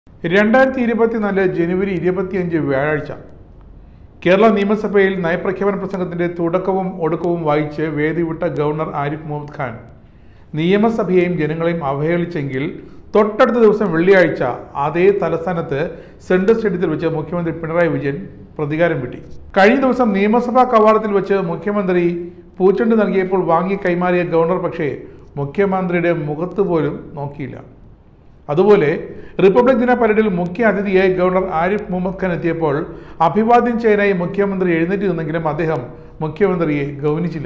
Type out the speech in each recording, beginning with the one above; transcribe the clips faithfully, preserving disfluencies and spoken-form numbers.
രണ്ടായിരത്തി ഇരുപത്തിനാല് ജനുവരി ഇരുപത്തിയഞ്ച് വ്യാഴാഴ്ച കേരള നിയമസഭയിൽ നയപ്രഖ്യാപന പ്രസംഗത്തിന്റെ തുടക്കവും ഒടുക്കവും വായിച്ച് വേദി വിട്ട ഗവർണർ ആരിഫ് മുഹമ്മദ് ഖാൻ നിയമസഭയെയും ജനങ്ങളെയും അവഹേളിച്ചെങ്കിൽ തൊട്ടടുത്ത ദിവസം വെള്ളിയാഴ്ച അതേ തലസ്ഥാനത്ത് സെൻട്രൽ സ്റ്റേഡിയത്തിൽ വെച്ച് മുഖ്യമന്ത്രി പിണറായി വിജയൻ പ്രതികാരം വീട്ടി. കഴിഞ്ഞ ദിവസം നിയമസഭാ കവാടത്തിൽ വെച്ച് മുഖ്യമന്ത്രി പൂച്ചെണ്ട് നൽകിയപ്പോൾ വാങ്ങി കൈമാറിയ ഗവർണർ പക്ഷേ മുഖ്യമന്ത്രിയുടെ മുഖത്ത് പോലും നോക്കിയില്ല. അതുപോലെ റിപ്പബ്ലിക് ദിന പരേഡിൽ മുഖ്യ അതിഥിയായി ഗവർണർ ആരിഫ് മുഹമ്മദ് ഖാൻ എത്തിയപ്പോൾ അഭിവാദ്യം ചെയ്യാനായി മുഖ്യമന്ത്രി എഴുന്നേറ്റ് നിന്നെങ്കിലും അദ്ദേഹം മുഖ്യമന്ത്രിയെ ഗൗനിച്ചില്ല.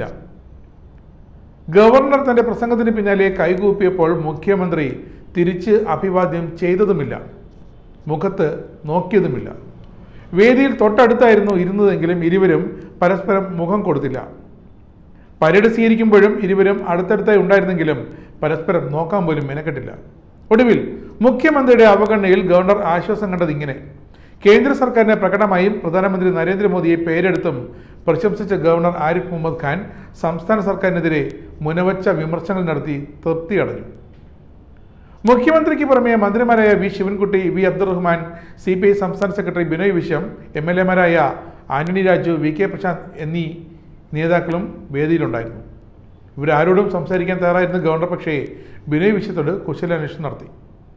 ഗവർണർ തന്റെ പ്രസംഗത്തിന് പിന്നാലെ കൈകൂപ്പിയപ്പോൾ മുഖ്യമന്ത്രി തിരിച്ച് അഭിവാദ്യം ചെയ്തതുമില്ല, മുഖത്ത് നോക്കിയതുമില്ല. വേദിയിൽ തൊട്ടടുത്തായിരുന്നു ഇരുന്നതെങ്കിലും ഇരുവരും പരസ്പരം മുഖം കൊടുത്തില്ല. പരേഡ് സ്വീകരിക്കുമ്പോഴും ഇരുവരും അടുത്തടുത്തായി ഉണ്ടായിരുന്നെങ്കിലും പരസ്പരം നോക്കാൻ പോലും മെനക്കെട്ടില്ല. ഒടുവിൽ മുഖ്യമന്ത്രിയുടെ അവഗണനയിൽ ഗവർണർ ആശ്വാസം കണ്ടത് ഇങ്ങനെ. കേന്ദ്ര സർക്കാരിനെ പ്രകടമായും പ്രധാനമന്ത്രി നരേന്ദ്രമോദിയെ പേരെടുത്തും പ്രശംസിച്ച ഗവർണർ ആരിഫ് മുഹമ്മദ് ഖാൻ സംസ്ഥാന സർക്കാരിനെതിരെ മുനവച്ച വിമർശനങ്ങൾ നടത്തി തൃപ്തി അടഞ്ഞു. മുഖ്യമന്ത്രിക്ക് പുറമെ മന്ത്രിമാരായ V Sivankutty, V Abdurahman, C P I സംസ്ഥാന secretary Binoy Viswam, M L എമാരായ ആന്റണി രാജു, വി കെ പ്രശാന്ത് എന്നീ നേതാക്കളും വേദിയിലുണ്ടായിരുന്നു. ഇവരാരോടും സംസാരിക്കാൻ തയ്യാറായിരുന്ന ഗവർണർ പക്ഷേ ബിനോയ് വിശ്വത്തോട് കുശലാന്വേഷണം നടത്തി.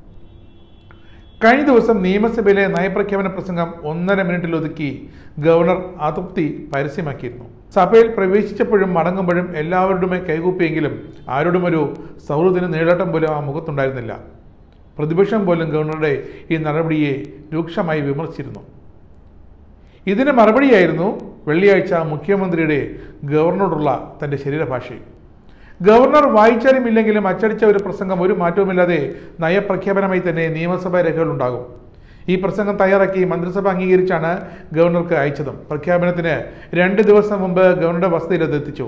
കഴിഞ്ഞ ദിവസം നിയമസഭയിലെ നയപ്രഖ്യാപന പ്രസംഗം ഒന്നര മിനിറ്റിൽ ഒതുക്കി ഗവർണർ അതൃപ്തി പരസ്യമാക്കിയിരുന്നു. സഭയിൽ പ്രവേശിച്ചപ്പോഴും മടങ്ങുമ്പോഴും എല്ലാവരുടെയും കൈകൂപ്പിയെങ്കിലും ആരോടും ഒരു സൗഹൃദത്തിന് നീളട്ടം പോലും ആ മുഖത്തുണ്ടായിരുന്നില്ല. പ്രതിപക്ഷം പോലും ഗവർണറുടെ ഈ നടപടിയെ രൂക്ഷമായി വിമർശിച്ചിരുന്നു. ഇതിന് മറുപടിയായിരുന്നു വെള്ളിയാഴ്ച മുഖ്യമന്ത്രിയുടെ ഗവർണറോടുള്ള തൻ്റെ ശരീരഭാഷയും. ഗവർണർ വായിച്ചാലും ഇല്ലെങ്കിലും അച്ചടിച്ച ഒരു പ്രസംഗം ഒരു മാറ്റവുമില്ലാതെ നയപ്രഖ്യാപനമായി തന്നെ നിയമസഭാ രേഖകളുണ്ടാകും. ഈ പ്രസംഗം തയ്യാറാക്കി മന്ത്രിസഭ അംഗീകരിച്ചാണ് ഗവർണർക്ക് അയച്ചതും. പ്രഖ്യാപനത്തിന് രണ്ട് ദിവസം മുമ്പ് ഗവർണറുടെ വസതിയിൽ അത് എത്തിച്ചു.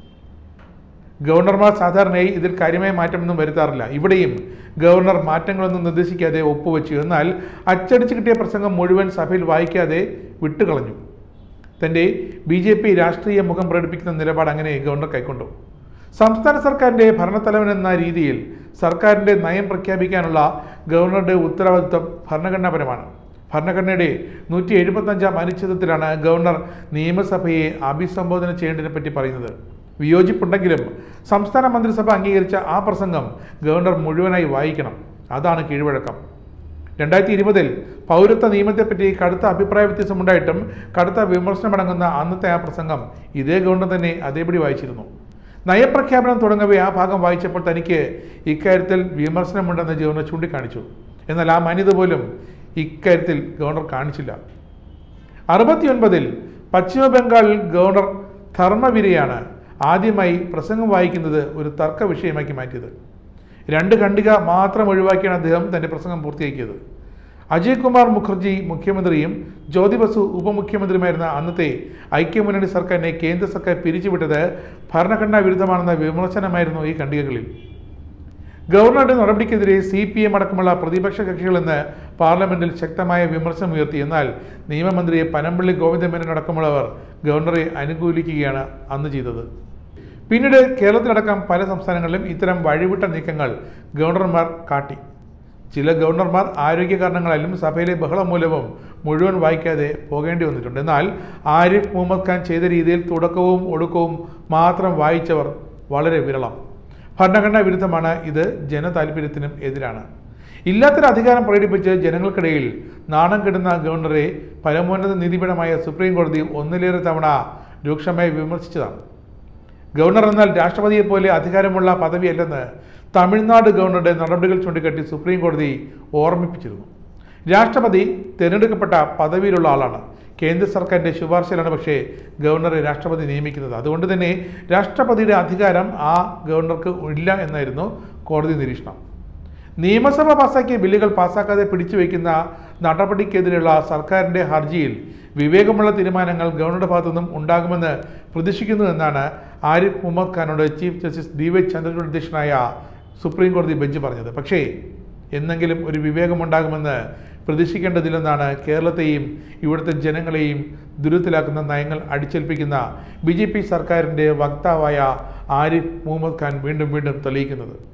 ഗവർണർമാർ സാധാരണയായി ഇതിൽ കാര്യമായ മാറ്റമൊന്നും വരുത്താറില്ല. ഇവിടെയും ഗവർണർ മാറ്റങ്ങളൊന്നും നിർദ്ദേശിക്കാതെ ഒപ്പുവെച്ചു. എന്നാൽ അച്ചടിച്ച് കിട്ടിയ പ്രസംഗം മുഴുവൻ സഭയിൽ വായിക്കാതെ വിട്ടുകളഞ്ഞു. തൻ്റെ ബി ജെ പി രാഷ്ട്രീയ മുഖം പ്രകടിപ്പിക്കുന്ന നിലപാട് അങ്ങനെ ഗവർണർ കൈക്കൊണ്ടു. സംസ്ഥാന സർക്കാരിൻ്റെ ഭരണത്തലവൻ എന്ന രീതിയിൽ സർക്കാരിൻ്റെ നയം പ്രഖ്യാപിക്കാനുള്ള ഗവർണറുടെ ഉത്തരവാദിത്വം ഭരണഘടനാപരമാണ്. ഭരണഘടനയുടെ നൂറ്റി എഴുപത്തഞ്ചാം അനുച്ഛേദത്തിലാണ് ഗവർണർ നിയമസഭയെ അഭിസംബോധന ചെയ്യേണ്ടതിനെ പറ്റി പറയുന്നത്. വിയോജിപ്പുണ്ടെങ്കിലും സംസ്ഥാന മന്ത്രിസഭ അംഗീകരിച്ച ആ പ്രസംഗം ഗവർണർ മുഴുവനായി വായിക്കണം. അതാണ് കീഴ്വഴക്കം. രണ്ടായിരത്തി ഇരുപതിൽ പൗരത്വ നിയമത്തെപ്പറ്റി കടുത്ത അഭിപ്രായ വ്യത്യാസമുണ്ടായിട്ടും കടുത്ത വിമർശനമടങ്ങുന്ന അന്നത്തെ ആ പ്രസംഗം ഇതേ ഗവർണർ തന്നെ അതേപടി വായിച്ചിരുന്നു. നയപ്രഖ്യാപനം തുടങ്ങവേ ആ ഭാഗം വായിച്ചപ്പോൾ തനിക്ക് ഇക്കാര്യത്തിൽ വിമർശനമുണ്ടെന്ന് ഗവർണർ ചൂണ്ടിക്കാണിച്ചു. എന്നാൽ ആ മാന്യത പോലും ഇക്കാര്യത്തിൽ ഗവർണർ കാണിച്ചില്ല. അറുപത്തിയൊൻപതിൽ പശ്ചിമ ബംഗാളിൽ ഗവർണർ ധർമ്മവീരയാണ് ആദ്യമായി പ്രസംഗം വായിക്കുന്നത് ഒരു തർക്ക വിഷയമാക്കി മാറ്റിയത്. രണ്ട് ഖണ്ഡിക മാത്രം ഒഴിവാക്കിയാണ് അദ്ദേഹം തൻ്റെ പ്രസംഗം പൂർത്തിയാക്കിയത്. അജയ് കുമാർ മുഖർജി മുഖ്യമന്ത്രിയും ജ്യോതി ബസു ഉപമുഖ്യമന്ത്രിയുമായിരുന്ന അന്നത്തെ ഐക്യമുന്നണി സർക്കാരിനെ കേന്ദ്ര സർക്കാർ പിരിച്ചുവിട്ടത് ഭരണഘടനാ വിരുദ്ധമാണെന്ന വിമർശനമായിരുന്നു ഈ ഖണ്ഡികകളിൽ. ഗവർണറുടെ നടപടിക്കെതിരെ സി പി എം അടക്കമുള്ള പ്രതിപക്ഷ കക്ഷികളെന്ന് പാർലമെന്റിൽ ശക്തമായ വിമർശനം ഉയർത്തി. എന്നാൽ നിയമമന്ത്രിയെ പനമ്പള്ളി ഗോവിന്ദമേനോൻ അടക്കമുള്ളവർ ഗവർണറെ അനുകൂലിക്കുകയാണ് അന്ന് ചെയ്തത്. പിന്നീട് കേരളത്തിലടക്കം പല സംസ്ഥാനങ്ങളിലും ഇത്തരം വഴിവിട്ട നീക്കങ്ങൾ ഗവർണർമാർ കാട്ടി. ചില ഗവർണർമാർ ആരോഗ്യ കാരണങ്ങളാലും സഭയിലെ ബഹളം മൂലവും മുഴുവൻ വായിക്കാതെ പോകേണ്ടി വന്നിട്ടുണ്ട്. എന്നാൽ ആരിഫ് മുഹമ്മദ് ഖാൻ ചെയ്ത രീതിയിൽ തുടക്കവും ഒടുക്കവും മാത്രം വായിച്ചവർ വളരെ വിരളം. ഭരണഘടനാ വിരുദ്ധമാണ് ഇത്, ജനതാൽപര്യത്തിനും എതിരാണ്. ഇല്ലാത്തൊരു അധികാരം പ്രകടിപ്പിച്ച് ജനങ്ങൾക്കിടയിൽ നാണം കെടുന്ന ഗവർണറെ പരമോന്നത നീതിപീഠമായ സുപ്രീം കോടതി ഒന്നിലേറെ തവണ രൂക്ഷമായി വിമർശിച്ചതാണ്. ഗവർണർ എന്നാൽ രാഷ്ട്രപതിയെപ്പോലെ അധികാരമുള്ള പദവിയല്ലെന്ന് തമിഴ്നാട് ഗവർണറുടെ നടപടികൾ ചൂണ്ടിക്കാട്ടി സുപ്രീം കോടതി ഓർമ്മിപ്പിച്ചിരുന്നു. രാഷ്ട്രപതി തിരഞ്ഞെടുക്കപ്പെട്ട പദവിയിലുള്ള ആളാണ്. കേന്ദ്ര സർക്കാരിൻ്റെ ശുപാർശയിലാണ് പക്ഷേ ഗവർണറെ രാഷ്ട്രപതി നിയമിക്കുന്നത്. അതുകൊണ്ട് തന്നെ രാഷ്ട്രപതിയുടെ അധികാരം ആ ഗവർണർക്ക് ഇല്ല എന്നായിരുന്നു കോടതി നിരീക്ഷണം. നിയമസഭ പാസാക്കിയ ബില്ലുകൾ പാസാക്കാതെ പിടിച്ചുവയ്ക്കുന്ന നടപടിക്കെതിരെയുള്ള സർക്കാരിൻ്റെ ഹർജിയിൽ വിവേകമുള്ള തീരുമാനങ്ങൾ ഗവർണറുടെ ഭാഗത്തുനിന്നും ഉണ്ടാകുമെന്ന് പ്രതീക്ഷിക്കുന്നു എന്നാണ് ആരിഫ് മുഹമ്മദ് ഖാനോട് chief justice D Y Chandrachud അധ്യക്ഷനായ സുപ്രീം കോടതി ബെഞ്ച് പറഞ്ഞത്. പക്ഷേ എന്നെങ്കിലും ഒരു വിവേകമുണ്ടാകുമെന്ന് പ്രതീക്ഷിക്കേണ്ടതില്ലെന്നാണ് കേരളത്തെയും ഇവിടുത്തെ ജനങ്ങളെയും ദുരിതത്തിലാക്കുന്ന നയങ്ങൾ അടിച്ചേൽപ്പിക്കുന്ന ബി ജെ പി സർക്കാരിൻ്റെ വക്താവായ ആരിഫ് മുഹമ്മദ് ഖാൻ വീണ്ടും വീണ്ടും തെളിയിക്കുന്നത്.